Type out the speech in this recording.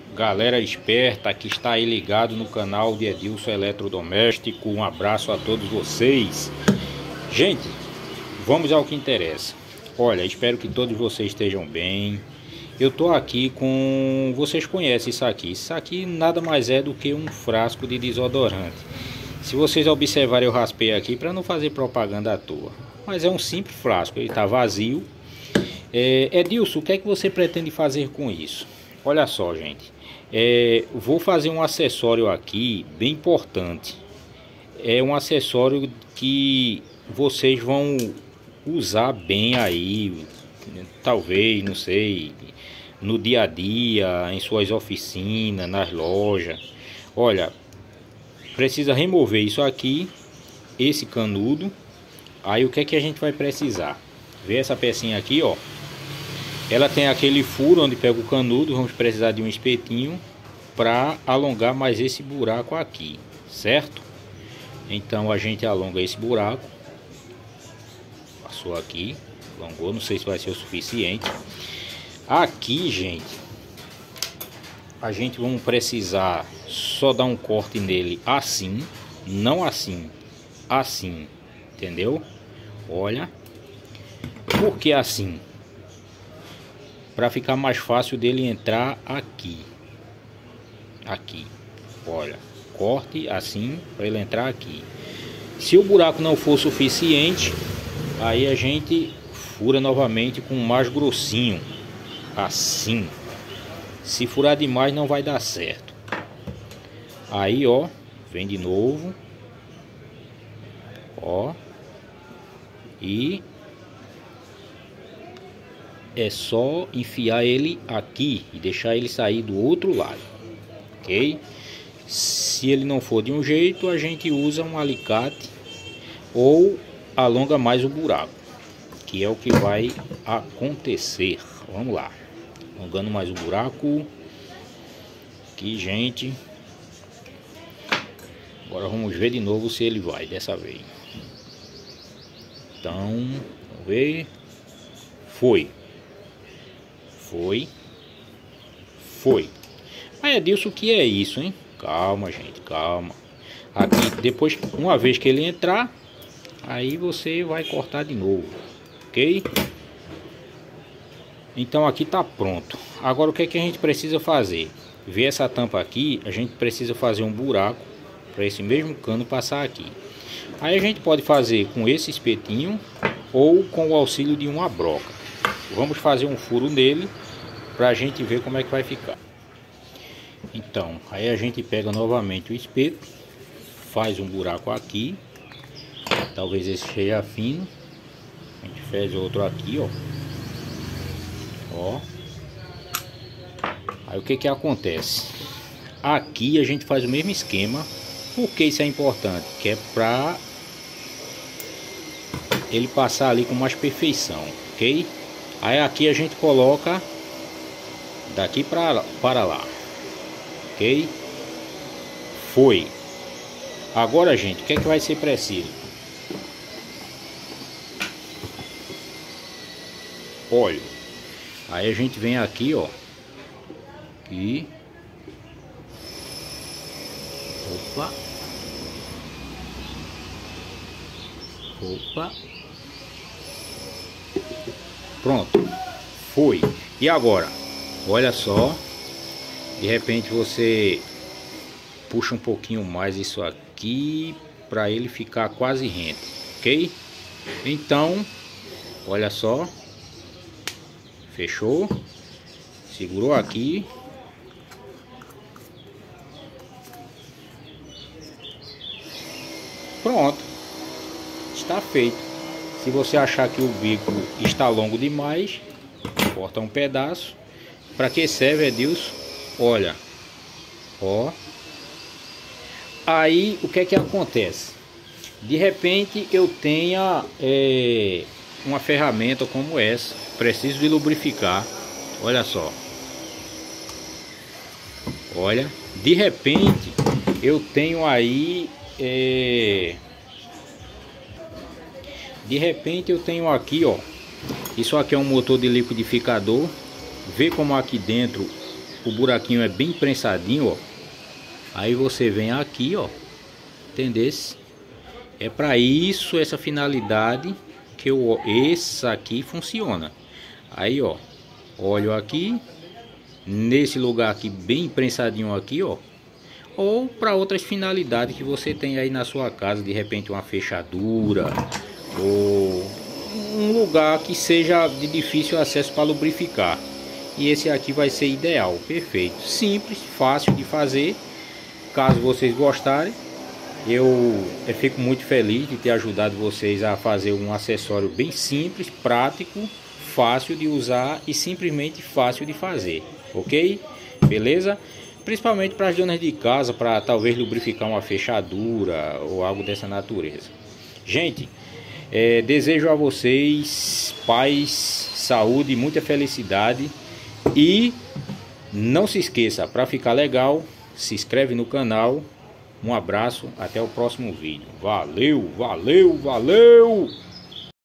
Galera esperta que está aí ligado no canal de Edilson Eletrodoméstico, um abraço a todos vocês. Gente, vamos ao que interessa. Olha, espero que todos vocês estejam bem. Eu tô aqui com... Vocês conhecem isso aqui. Isso aqui nada mais é do que um frasco de desodorante. Se vocês observarem, eu raspei aqui para não fazer propaganda à toa. Mas é um simples frasco, ele está vazio. Edilson, o que é que você pretende fazer com isso? Olha só, gente. Vou fazer um acessório aqui bem importante. É um acessório que vocês vão usar bem aí, talvez, não sei, no dia a dia, em suas oficinas, nas lojas. Olha, precisa remover isso aqui, esse canudo. Aí o que é que a gente vai precisar? Vê essa pecinha aqui, ó. Ela tem aquele furo onde pega o canudo. Vamos precisar de um espetinho para alongar mais esse buraco aqui, certo? Então a gente alonga esse buraco. Passou aqui, alongou, não sei se vai ser o suficiente. Aqui, gente, a gente vamos precisar só dar um corte nele assim, não assim, assim, entendeu? Olha, por que assim? Para ficar mais fácil dele entrar aqui. Aqui, olha, corte assim para ele entrar aqui. Se o buraco não for suficiente, aí a gente fura novamente com mais grossinho, assim. Se furar demais não vai dar certo. Aí, ó, vem de novo, ó, e é só enfiar ele aqui e deixar ele sair do outro lado, ok? Se ele não for de um jeito, a gente usa um alicate ou alonga mais o buraco, que é o que vai acontecer. Vamos lá, alongando mais o buraco aqui, gente. Agora vamos ver de novo se ele vai dessa vez. Então, vamos ver. Foi. Mas Edilson, o que é isso, hein? Calma, gente, calma. Aqui, depois, uma vez que ele entrar, aí você vai cortar de novo, ok? Então aqui tá pronto. Agora o que é que a gente precisa fazer? Ver essa tampa aqui, a gente precisa fazer um buraco para esse mesmo cano passar aqui. Aí a gente pode fazer com esse espetinho ou com o auxílio de uma broca. Vamos fazer um furo nele para a gente ver como é que vai ficar. Então, aí a gente pega novamente o espeto, faz um buraco aqui, talvez esse seja fino. A gente faz outro aqui, ó. Ó. Aí o que que acontece? Aqui a gente faz o mesmo esquema. Por que isso é importante? Que é para ele passar ali com mais perfeição, ok? Aí aqui a gente coloca daqui para lá, ok? Foi. Agora, gente, o que é que vai ser preciso? Óleo. Aí a gente vem aqui, ó, e opa, pronto, foi. E agora, olha só, de repente você puxa um pouquinho mais isso aqui para ele ficar quase rente, ok? Então, olha só, fechou, segurou aqui, pronto, está feito. Se você achar que o bico está longo demais, corta um pedaço. Para que serve, Edilson? Olha, ó. Aí o que é que acontece? De repente eu tenha uma ferramenta como essa, preciso de lubrificar. Olha só, olha, de repente eu tenho aí de repente eu tenho aqui, ó, isso aqui é um motor de liquidificador. Vê como aqui dentro o buraquinho é bem prensadinho, ó. Aí você vem aqui, ó, entendesse? É para isso, essa finalidade que essa aqui funciona. Aí, ó, óleo aqui nesse lugar aqui bem prensadinho aqui, ó. Ou para outras finalidades que você tem aí na sua casa, de repente uma fechadura ou um lugar que seja de difícil acesso para lubrificar. E esse aqui vai ser ideal, perfeito, simples, fácil de fazer. Caso vocês gostarem, eu fico muito feliz de ter ajudado vocês a fazer um acessório bem simples, prático, fácil de usar e simplesmente fácil de fazer, ok? Beleza? Principalmente para as donas de casa, para talvez lubrificar uma fechadura ou algo dessa natureza. Gente, desejo a vocês paz, saúde, muita felicidade. E não se esqueça, para ficar legal, se inscreve no canal. Um abraço, até o próximo vídeo. Valeu, valeu, valeu!